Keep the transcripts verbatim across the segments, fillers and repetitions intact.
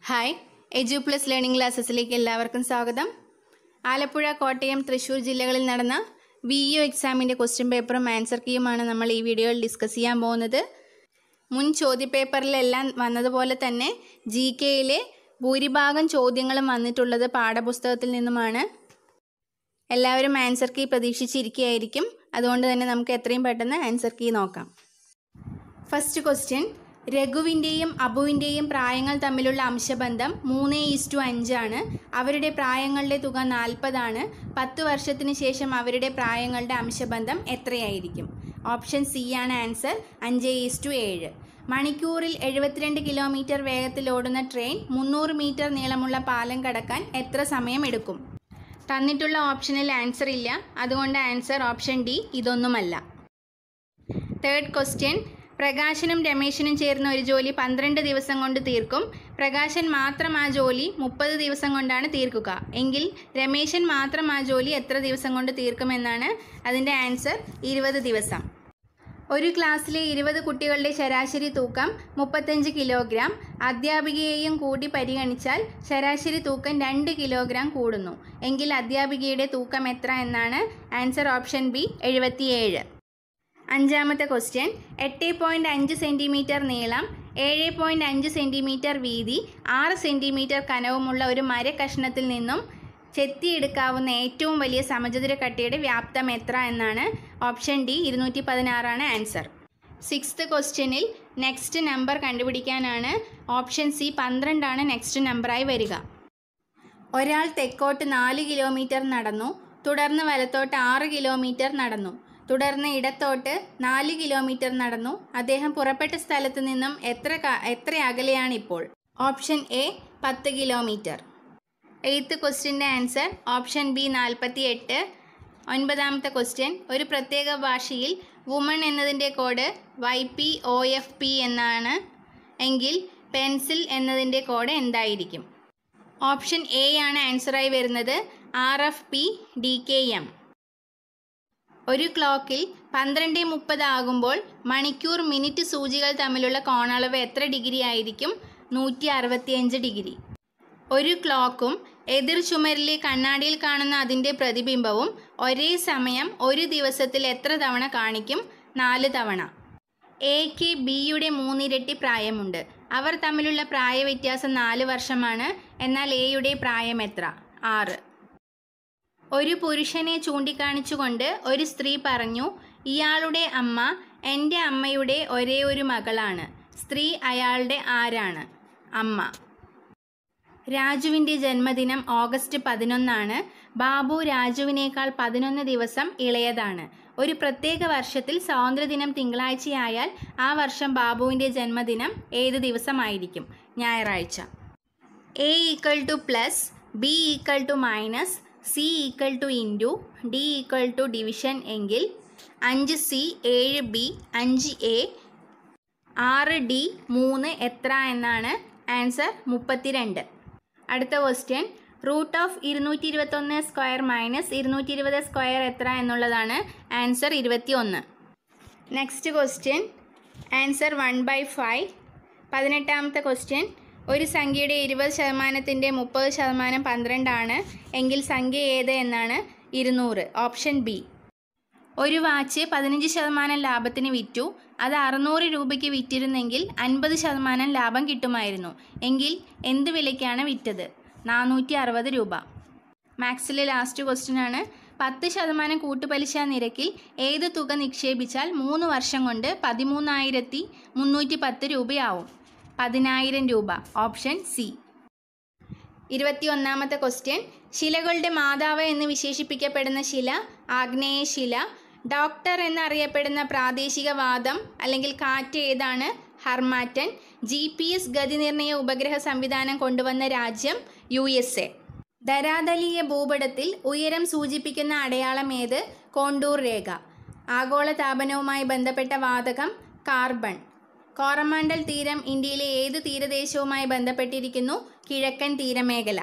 Hi, Edu Plus Learning ക്ലാസ്സസിലേക്ക് എല്ലാവർക്കും സ്വാഗതം. ആലപ്പുഴ, കോട്ടയം, തൃശ്ശൂർ ജില്ലകളിൽ നടന്ന വി ഇ ഒ എക്സാമിൻ്റെ ക്വസ്റ്റ്യൻ പേപ്പറും ആൻസർ കീയുമാണ് നമ്മൾ ഈ വീഡിയോയിൽ ഡിസ്കസ് ചെയ്യാൻ പോകുന്നത്. മുൻ ചോദ്യപേപ്പറിലെല്ലാം വന്നതുപോലെ തന്നെ ജി കെയിലെ ഭൂരിഭാഗം ചോദ്യങ്ങളും വന്നിട്ടുള്ളത് പാഠപുസ്തകത്തിൽ നിന്നുമാണ്. എല്ലാവരും ആൻസർ കീ പ്രതീക്ഷിച്ചിരിക്കുകയായിരിക്കും. അതുകൊണ്ട് തന്നെ നമുക്ക് എത്രയും പെട്ടെന്ന് ആൻസർ കീ നോക്കാം. ഫസ്റ്റ് ക്വസ്റ്റ്യൻ, രഘുവിൻ്റെയും അബുവിൻ്റെയും പ്രായങ്ങൾ തമ്മിലുള്ള അംശബന്ധം മൂന്ന് ഈസ്റ്റു അഞ്ചാണ്. അവരുടെ പ്രായങ്ങളുടെ തുക നാൽപ്പതാണ്. പത്ത് വർഷത്തിന് ശേഷം അവരുടെ പ്രായങ്ങളുടെ അംശബന്ധം എത്രയായിരിക്കും? ഓപ്ഷൻ സി ആണ് ആൻസർ, അഞ്ച് ഈസ്റ്റു ഏഴ്. മണിക്കൂറിൽ എഴുപത്തിരണ്ട് കിലോമീറ്റർ വേഗത്തിൽ ഓടുന്ന ട്രെയിൻ മുന്നൂറ് മീറ്റർ നീളമുള്ള പാലം കടക്കാൻ എത്ര സമയം എടുക്കും? തന്നിട്ടുള്ള ഓപ്ഷനിൽ ആൻസർ ഇല്ല, അതുകൊണ്ട് ആൻസർ ഓപ്ഷൻ ഡി, ഇതൊന്നുമല്ല. തേർഡ് ക്വസ്റ്റ്യൻ, പ്രകാശനും രമേശനും ചേർന്ന ഒരു ജോലി പന്ത്രണ്ട് ദിവസം കൊണ്ട് തീർക്കും. പ്രകാശൻ മാത്രം ആ ജോലി മുപ്പത് ദിവസം കൊണ്ടാണ് തീർക്കുക. എങ്കിൽ രമേശൻ മാത്രം ആ ജോലി എത്ര ദിവസം കൊണ്ട് തീർക്കുമെന്നാണ് അതിൻ്റെ ആൻസർ, ഇരുപത് ദിവസം. ഒരു ക്ലാസ്സിലെ ഇരുപത് കുട്ടികളുടെ ശരാശരി തൂക്കം മുപ്പത്തഞ്ച് കിലോഗ്രാം. അധ്യാപികയെയും കൂടി പരിഗണിച്ചാൽ ശരാശരി തൂക്കം രണ്ട് കിലോഗ്രാം കൂടുന്നു. എങ്കിൽ അധ്യാപികയുടെ തൂക്കം എത്ര എന്നാണ് ആൻസർ, ഓപ്ഷൻ ബി, എഴുപത്തിയേഴ്. അഞ്ചാമത്തെ ക്വസ്റ്റ്യൻ, എട്ട് പോയിൻറ്റ് അഞ്ച് സെൻറ്റിമീറ്റർ നീളം, ഏഴ് പോയിൻറ്റ് അഞ്ച് സെൻറ്റിമീറ്റർ വീതി, ആറ് സെൻറ്റിമീറ്റർ കനവുമുള്ള ഒരു മരക്കഷ്ണത്തിൽ നിന്നും ചെത്തിയെടുക്കാവുന്ന ഏറ്റവും വലിയ സമചതുര കട്ടയുടെ വ്യാപ്തം എത്ര എന്നാണ് ഓപ്ഷൻ ഡി, ഇരുന്നൂറ്റി പതിനാറാണ് ആൻസർ. സിക്സ്ത് ക്വസ്റ്റ്യനിൽ നെക്സ്റ്റ് നമ്പർ കണ്ടുപിടിക്കാനാണ്. ഓപ്ഷൻ സി, പന്ത്രണ്ടാണ് നെക്സ്റ്റ് നമ്പറായി വരിക. ഒരാൾ തെക്കോട്ട് നാല് കിലോമീറ്റർ നടന്നു. തുടർന്ന് വലത്തോട്ട് ആറ് കിലോമീറ്റർ നടന്നു. തുടർന്ന് ഇടത്തോട്ട് നാല് കിലോമീറ്റർ നടന്നു. അദ്ദേഹം പുറപ്പെട്ട സ്ഥലത്ത് നിന്നും എത്ര എത്ര അകലെയാണ് ഇപ്പോൾ? ഓപ്ഷൻ എ, പത്ത് കിലോമീറ്റർ. എയ്ത്ത് ക്വസ്റ്റ്യൻ്റെ ആൻസർ ഓപ്ഷൻ ബി, നാൽപ്പത്തി എട്ട്. ഒൻപതാമത്തെ ക്വസ്റ്റ്യൻ, ഒരു പ്രത്യേക ഭാഷയിൽ വുമൺ എന്നതിൻ്റെ code Y P O F P എന്നാണ്. എങ്കിൽ പെൻസിൽ എന്നതിൻ്റെ കോഡ് എന്തായിരിക്കും? ഓപ്ഷൻ എ ആണ് ആൻസറായി വരുന്നത്, R F P D K M. ഒരു ക്ലോക്കിൽ പന്ത്രണ്ട് മുപ്പത് ആകുമ്പോൾ മണിക്കൂർ, മിനിറ്റ് സൂചികൾ തമ്മിലുള്ള കോണളവ് എത്ര ഡിഗ്രി ആയിരിക്കും? നൂറ്റി അറുപത്തിയഞ്ച് ഡിഗ്രി. ഒരു ക്ലോക്കും എതിർ ചുമരിലെ കണ്ണാടിയിൽ കാണുന്ന അതിൻ്റെ പ്രതിബിംബവും ഒരേ സമയം ഒരു ദിവസത്തിൽ എത്ര തവണ കാണിക്കും? നാല് തവണ. എക്ക് ബിയുടെ മൂന്നിരട്ടി പ്രായമുണ്ട്. അവർ തമ്മിലുള്ള പ്രായ വ്യത്യാസം നാല് വർഷമാണ്. എന്നാൽ എയുടെ പ്രായം എത്ര? ആറ്. ഒരു പുരുഷനെ ചൂണ്ടിക്കാണിച്ചുകൊണ്ട് ഒരു സ്ത്രീ പറഞ്ഞു, ഇയാളുടെ അമ്മ എൻ്റെ അമ്മയുടെ ഒരേ ഒരു മകളാണ്. സ്ത്രീ അയാളുടെ ആരാണ്? അമ്മ. രാജുവിൻ്റെ ജന്മദിനം ഓഗസ്റ്റ് പതിനൊന്നാണ്. ബാബു രാജുവിനേക്കാൾ പതിനൊന്ന് ദിവസം ഇളയതാണ്. ഒരു പ്രത്യേക വർഷത്തിൽ സ്വാതന്ത്ര്യദിനം തിങ്കളാഴ്ചയായാൽ ആ വർഷം ബാബുവിൻ്റെ ജന്മദിനം ഏത് ദിവസമായിരിക്കും? ഞായറാഴ്ച. A equal to plus, B equal to minus, C equal to into, D equal to division എങ്കിൽ അഞ്ച് സി, ഏഴ് ബി, അഞ്ച് എ, ആറ് ഡി, മൂന്ന് എത്ര എന്നാണ് ആൻസർ, മുപ്പത്തിരണ്ട്. അടുത്ത ക്വസ്റ്റ്യൻ, റൂട്ട് ഓഫ് ഇരുന്നൂറ്റി ഇരുപത്തൊന്ന് സ്ക്വയർ മൈനസ് ഇരുന്നൂറ്റി ഇരുപത് സ്ക്വയർ എത്ര എന്നുള്ളതാണ് ആൻസർ, ഇരുപത്തി ഒന്ന്. Next question answer one by five. പതിനെട്ടാമത്തെ ക്വസ്റ്റ്യൻ, ഒരു സംഖ്യയുടെ ഇരുപത് ശതമാനത്തിൻ്റെ മുപ്പത് ശതമാനം പന്ത്രണ്ടാണ്. എങ്കിൽ സംഖ്യ ഏത് എന്നാണ്? ഇരുന്നൂറ്. Option B. ഒരു വാച്ച് പതിനഞ്ച് ശതമാനം ലാഭത്തിന് വിറ്റു. അത് അറുന്നൂറ് രൂപയ്ക്ക് വിറ്റിരുന്നെങ്കിൽ അൻപത് ശതമാനം ലാഭം കിട്ടുമായിരുന്നു. എങ്കിൽ എന്ത് വിലയ്ക്കാണ് വിറ്റത്? നാനൂറ്റി അറുപത് രൂപ. മാത്സിലെ ലാസ്റ്റ് ക്വസ്റ്റ്യൻ ആണ്. പത്ത് ശതമാനം കൂട്ടുപലിശ നിരക്കിൽ ഏത് തുക നിക്ഷേപിച്ചാൽ മൂന്ന് വർഷം കൊണ്ട് പതിമൂന്നായിരത്തി മുന്നൂറ്റി പത്ത് രൂപയാവും? പതിനായിരം രൂപ. Option C. ഇരുപത്തി ഒന്നാമത്തെ ക്വസ്റ്റ്യൻ, ശിലകളുടെ മാതാവ് എന്ന് വിശേഷിപ്പിക്കപ്പെടുന്ന ശില ആഗ്നേയശില. ഡോക്ടർ എന്നറിയപ്പെടുന്ന പ്രാദേശിക വാദം അല്ലെങ്കിൽ കാറ്റ് ഏതാണ്? ഹർമാറ്റൻ. ജി പി എസ് ഗതിനിർണയ ഉപഗ്രഹ സംവിധാനം കൊണ്ടുവന്ന രാജ്യം യു എസ് എ. ധരാതലീയ ഭൂപടത്തിൽ ഉയരം സൂചിപ്പിക്കുന്ന അടയാളം ഏത്? കോണ്ടൂർ രേഖ. ആഗോളതാപനവുമായി ബന്ധപ്പെട്ട വാതകം കാർബൺ. കോറമാണ്ടൽ തീരം ഇന്ത്യയിലെ ഏത് തീരദേശവുമായി ബന്ധപ്പെട്ടിരിക്കുന്നു? കിഴക്കൻ തീരമേഖല.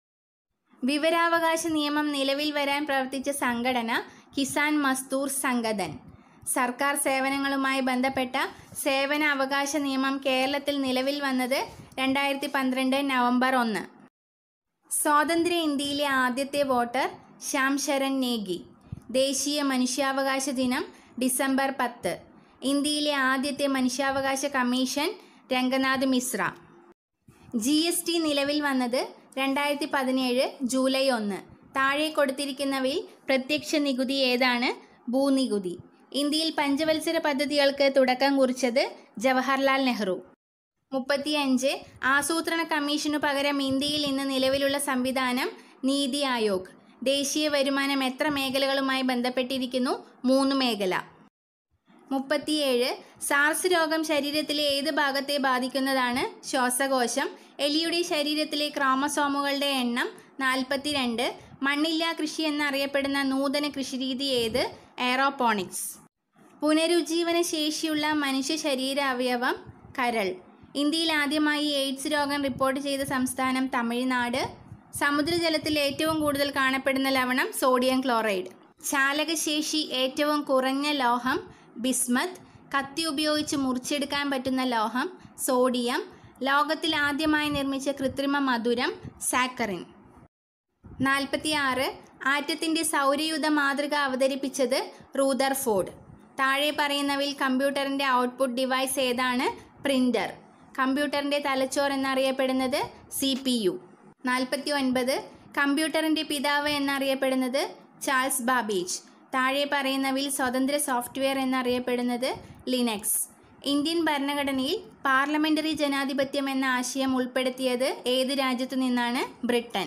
വിവരാവകാശ നിയമം നിലവിൽ വരാൻ പ്രവർത്തിച്ച സംഘടന കിസാൻ മസ്ദൂർ സംഘടൻ. സർക്കാർ സേവനങ്ങളുമായി ബന്ധപ്പെട്ട സേവന അവകാശ നിയമം കേരളത്തിൽ നിലവിൽ വന്നത് രണ്ടായിരത്തി പന്ത്രണ്ട് നവംബർ ഒന്ന്. സ്വാതന്ത്ര്യ ഇന്ത്യയിലെ ആദ്യത്തെ വോട്ടർ ശ്യാം ശരൺ നേഗി. ദേശീയ മനുഷ്യാവകാശ ദിനം ഡിസംബർ പത്ത്. ഇന്ത്യയിലെ ആദ്യത്തെ മനുഷ്യാവകാശ commission Ranganath Mishra. G S T നിലവിൽ വന്നത് രണ്ടായിരത്തി പതിനേഴ് ജൂലൈ ഒന്ന്. താഴെ കൊടുത്തിരിക്കുന്നവയിൽ പ്രത്യക്ഷ നികുതി ഏതാണ്? ഭൂനികുതി. ഇന്ത്യയിൽ പഞ്ചവത്സര പദ്ധതികൾക്ക് തുടക്കം കുറിച്ചത് ജവഹർലാൽ നെഹ്റു. മുപ്പത്തിയഞ്ച്. ആസൂത്രണ കമ്മീഷനു പകരം ഇന്ത്യയിൽ ഇന്ന് നിലവിലുള്ള സംവിധാനം നീതി ആയോഗ്. ദേശീയ വരുമാനം എത്ര മേഖലകളുമായി ബന്ധപ്പെട്ടിരിക്കുന്നു? മൂന്ന് മേഖല. മുപ്പത്തിയേഴ്. സാർസ് രോഗം ശരീരത്തിലെ ഏത് ഭാഗത്തെ ബാധിക്കുന്നതാണ്? ശ്വാസകോശം. എലിയുടെ ശരീരത്തിലെ ക്രോമസോമുകളുടെ എണ്ണം നാൽപ്പത്തിരണ്ട്. മണ്ണില്ലാ കൃഷി എന്നറിയപ്പെടുന്ന നൂതന കൃഷിരീതി ഏത്? എയറോപോണിക്സ്. പുനരുജ്ജീവന ശേഷിയുള്ള മനുഷ്യ ശരീര അവയവം കരൾ. ഇന്ത്യയിൽ ആദ്യമായി എയ്ഡ്സ് രോഗം റിപ്പോർട്ട് ചെയ്ത സംസ്ഥാനം തമിഴ്നാട്. സമുദ്രജലത്തിൽ ഏറ്റവും കൂടുതൽ കാണപ്പെടുന്ന ലവണം സോഡിയം ക്ലോറൈഡ്. ചാലകശേഷി ഏറ്റവും കുറഞ്ഞ ലോഹം ബിസ്മത്ത്. കത്തി ഉപയോഗിച്ച് മുറിച്ചെടുക്കാൻ പറ്റുന്ന ലോഹം സോഡിയം. ലോകത്തിൽ ആദ്യമായി നിർമ്മിച്ച കൃത്രിമ മധുരം സാക്കറിൻ. നാൽപ്പത്തിയാറ്. ആറ്റത്തിൻ്റെ സൗരയൂഥ മാതൃക അവതരിപ്പിച്ചത് റൂദർഫോർഡ്. താഴെ പറയുന്നവയിൽ കമ്പ്യൂട്ടറിൻ്റെ ഔട്ട്പുട്ട് ഡിവൈസ് ഏതാണ്? പ്രിൻ്റർ. കമ്പ്യൂട്ടറിൻ്റെ തലച്ചോർ എന്നറിയപ്പെടുന്നത് സി പി യു. നാൽപ്പത്തി ഒൻപത്. കമ്പ്യൂട്ടറിൻ്റെ പിതാവ് എന്നറിയപ്പെടുന്നത് ചാൾസ് ബാബേജ്. താഴെ പറയുന്നവയിൽ സ്വതന്ത്ര സോഫ്റ്റ്വെയർ എന്നറിയപ്പെടുന്നത് ലിനക്സ്. ഇന്ത്യൻ ഭരണഘടനയിൽ പാർലമെൻ്ററി ജനാധിപത്യം എന്ന ആശയം ഉൾപ്പെടുത്തിയത് ഏത് രാജ്യത്തു നിന്നാണ്? ബ്രിട്ടൻ.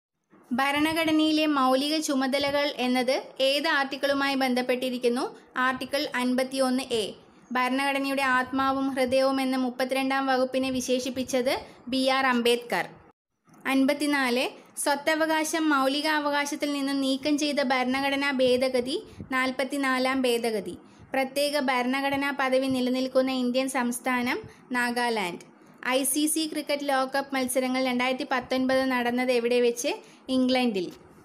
ഭരണഘടനയിലെ മൗലിക ചുമതലകൾ എന്നത് ഏത് ആർട്ടിക്കിളുമായി ബന്ധപ്പെട്ടിരിക്കുന്നു? ആർട്ടിക്കിൾ അൻപത്തി ഒന്ന് എ. ഭരണഘടനയുടെ ആത്മാവും ഹൃദയവും എന്ന മുപ്പത്തിരണ്ടാം വകുപ്പിനെ വിശേഷിപ്പിച്ചത് ബി ആർ അംബേദ്കർ. അൻപത്തിനാല്. സ്വത്തവകാശം മൗലികാവകാശത്തിൽ നിന്നും നീക്കം ചെയ്ത ഭരണഘടനാ ഭേദഗതി നാൽപ്പത്തിനാലാം ഭേദഗതി. പ്രത്യേക ഭരണഘടനാ പദവി നിലനിൽക്കുന്ന ഇന്ത്യൻ സംസ്ഥാനം Nagaland. I C C cricket ലോകകപ്പ് മത്സരങ്ങൾ രണ്ടായിരത്തി പത്തൊൻപത് നടന്നത് എവിടെ വെച്ച്? ഇംഗ്ലണ്ടിൽ.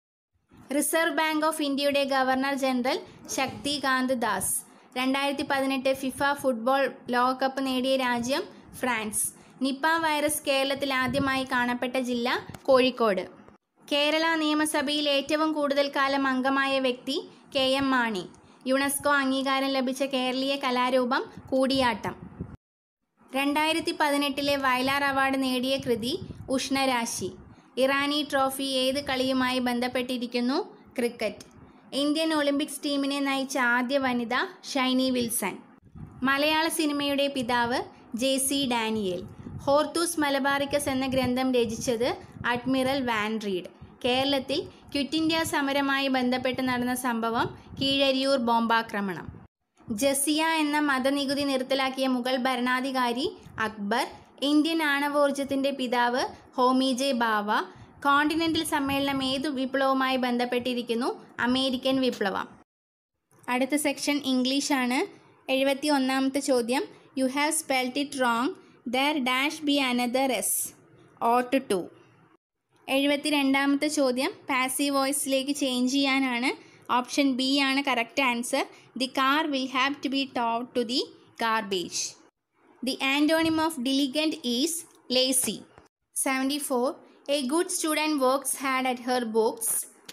റിസർവ് ബാങ്ക് ഓഫ് ഇന്ത്യയുടെ ഗവർണർ ജനറൽ ശക്തികാന്ത് ദാസ്. രണ്ടായിരത്തി പതിനെട്ട് ഫിഫ ഫുട്ബോൾ ലോകകപ്പ് നേടിയ രാജ്യം ഫ്രാൻസ്. നിപ്പ വൈറസ് കേരളത്തിൽ ആദ്യമായി കാണപ്പെട്ട ജില്ല കോഴിക്കോട്. കേരള നിയമസഭയിൽ ഏറ്റവും കൂടുതൽ കാലം അംഗമായ വ്യക്തി കെ എം മാണി. യുനെസ്കോ അംഗീകാരം ലഭിച്ച കേരളീയ കലാരൂപം കൂടിയാട്ടം. രണ്ടായിരത്തി പതിനെട്ടിലെ വയലാർ അവാർഡ് നേടിയ കൃതി ഉഷ്ണരാശി. ഇറാനി ട്രോഫി ഏത് കളിയുമായി ബന്ധപ്പെട്ടിരിക്കുന്നു? ക്രിക്കറ്റ്. ഇന്ത്യൻ ഒളിമ്പിക്സ് ടീമിനെ നയിച്ച ആദ്യ വനിത ഷൈനി വിൽസൺ. മലയാള സിനിമയുടെ പിതാവ് J C Daniel. Hortus Malabaricus എന്ന ഗ്രന്ഥം രചിച്ചത് അഡ്മിറൽ വാൻ റീഡ്. കേരളത്തിൽ ക്വിറ്റ് ഇന്ത്യ സമരമായി ബന്ധപ്പെട്ട് നടന്ന സംഭവം കീഴരിയൂർ ബോംബാക്രമണം. ജസിയ എന്ന മതനികുതി നിർത്തലാക്കിയ മുഗൾ ഭരണാധികാരി അക്ബർ. ഇന്ത്യൻ ആണവോർജത്തിൻ്റെ പിതാവ് ഹോമി ജെ ബാവ. കോണ്ടിനെൻ്റൽ സമ്മേളനം ഏതു വിപ്ലവവുമായി ബന്ധപ്പെട്ടിരിക്കുന്നു? അമേരിക്കൻ വിപ്ലവം. അടുത്ത സെക്ഷൻ ഇംഗ്ലീഷാണ്. എഴുപത്തി ഒന്നാമത്തെ ചോദ്യം. You have spelled it wrong. There dash be another S. Ought to. എഴുപത്തി രണ്ടാമത്തെ ചോദ്യം പാസീവ് വോയിസിലേക്ക് ചേഞ്ച് ചെയ്യാനാണ്. ഓപ്ഷൻ ബി ആണ് correct answer. The car will have to be towed to the garbage. The antonym of diligent is lazy. seventy-four. A good student works hard at her books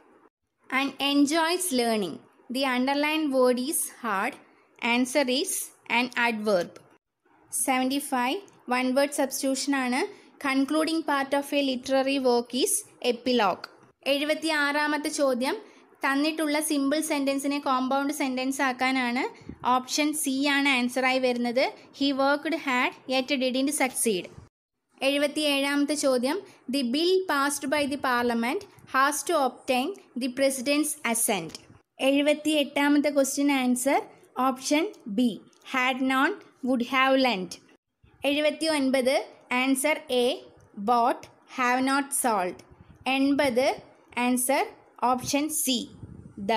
and enjoys learning. The underlined word is hard. Answer is an adverb. seventy-five. One word substitution ആണ്. Concluding part of a literary work is epilogue. എഴുപത്തി ആറാമത്തെ ചോദ്യം തന്നിട്ടുള്ള simple സെൻറ്റൻസിനെ compound sentence ആക്കാനാണ്. Option C ആണ് ആൻസറായി വരുന്നത്. He worked hard yet didn't succeed. എഴുപത്തി ഏഴാമത്തെ ചോദ്യം the bill passed by the parliament has to obtain the president's assent. എഴുപത്തി എട്ടാമത്തെ question answer option B had known would have lent. എഴുപത്തി ഒൻപത് answer A boat have not sold. എൺപത് answer option C the.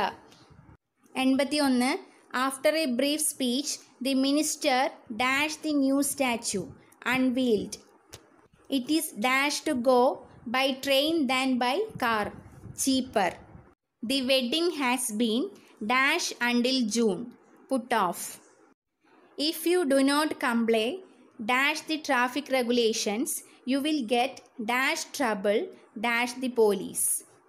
എൺപത്തി ഒന്ന് after a brief speech the minister dash the new statue unveiled. It is dash to go by train than by car, cheaper. The wedding has been dash until June, put off. If you do not comply dash the traffic regulations, you will get dash trouble dash the police.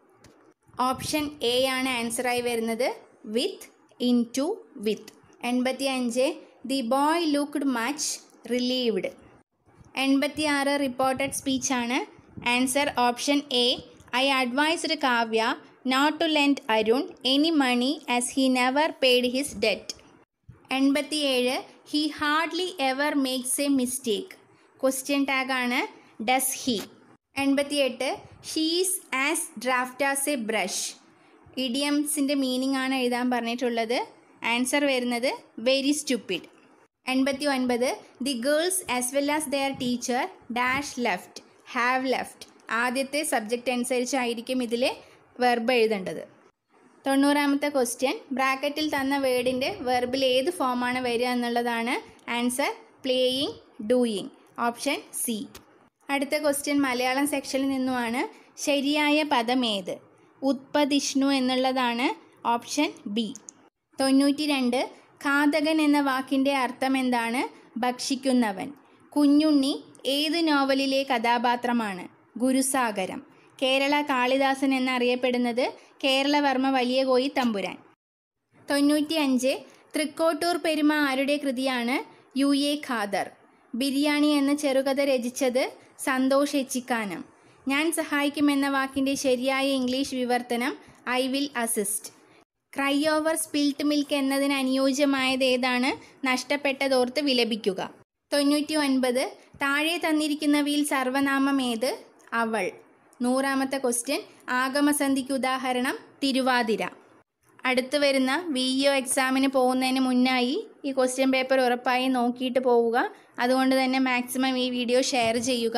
Option A ആണ് ആൻസറായി വരുന്നത്, with, in to, with. എൺപത്തി അഞ്ച് the boy looked much relieved. എൺപത്തി ആറ് reported സ്പീച്ചാണ്. Answer option A, I advised Kavya not to lend Arun any money as he never paid his debt. എൺപത്തി ഏഴ് he hardly ever makes a mistake. Question ടാഗാണ് does he. എൺപത്തി എട്ട് she's as draft as a brush. ഇഡിയംസിൻ്റെ meaning ആണ് എഴുതാൻ പറഞ്ഞിട്ടുള്ളത്. Answer വരുന്നത് very stupid. എൺപത്തി ഒൻപത് the girls as well as their teacher dash left have left. ആദ്യത്തെ സബ്ജക്റ്റ് അനുസരിച്ചായിരിക്കും ഇതിൽ വെർബ് എഴുതേണ്ടത്. തൊണ്ണൂറാമത്തെ ക്വസ്റ്റ്യൻ ബ്രാക്കറ്റിൽ തന്ന വേർഡിൻ്റെ വെർബിൽ ഏത് ഫോമാണ് വരിക എന്നുള്ളതാണ്. Answer playing, doing. Option C. അടുത്ത ക്വസ്റ്റ്യൻ മലയാളം സെക്ഷനിൽ നിന്നുമാണ്. ശരിയായ പദം ഏത്? ഉത്പതിഷ്ണു എന്നുള്ളതാണ്. ഓപ്ഷൻ ബി. തൊണ്ണൂറ്റി രണ്ട് ഘാതകൻ എന്ന വാക്കിൻ്റെ അർത്ഥം എന്താണ്? ഭക്ഷിക്കുന്നവൻ. കുഞ്ഞുണ്ണി ഏത് നോവലിലെ കഥാപാത്രമാണ്? ഗുരുസാഗരം. കേരള കാളിദാസൻ എന്നറിയപ്പെടുന്നത് കേരളവർമ്മ വലിയ കോയി തമ്പുരാൻ. തൊണ്ണൂറ്റി അഞ്ച് തൃക്കോട്ടൂർ പെരുമ ആരുടെ കൃതിയാണ്? U A Khader. ബിരിയാണി എന്ന ചെറുകഥ രചിച്ചത് സന്തോഷ് എച്ചിക്കാനം. ഞാൻ സഹായിക്കുമെന്ന വാക്കിൻ്റെ ശരിയായ ഇംഗ്ലീഷ് വിവർത്തനം I will assist. Cry over spilt milk എന്നതിന് അനുയോജ്യമായത് ഏതാണ്? നഷ്ടപ്പെട്ടതോർത്ത് വിലപിക്കുക. തൊണ്ണൂറ്റി ഒൻപത് താഴെ തന്നിരിക്കുന്നവയിൽ സർവനാമം ഏത്? അവൾ. നൂറാമത്തെ ക്വസ്റ്റ്യൻ ആഗമസന്ധിക്ക് ഉദാഹരണം തിരുവാതിര. അടുത്ത് വരുന്ന വി ഇ ഒ എക്സാമിന് പോകുന്നതിന് മുന്നായി ഈ ക്വസ്റ്റ്യൻ പേപ്പർ ഉറപ്പായി നോക്കിയിട്ട് പോവുക. അതുകൊണ്ട് തന്നെ മാക്സിമം ഈ വീഡിയോ ഷെയർ ചെയ്യുക.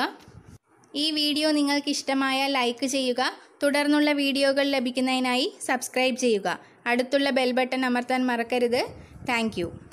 ഈ വീഡിയോ നിങ്ങൾക്ക് ഇഷ്ടമായാൽ ലൈക്ക് ചെയ്യുക. തുടർന്നുള്ള വീഡിയോകൾ ലഭിക്കുന്നതിനായി സബ്സ്ക്രൈബ് ചെയ്യുക. അടുത്തുള്ള ബെൽ ബട്ടൺ അമർത്താൻ മറക്കരുത്. Thank U.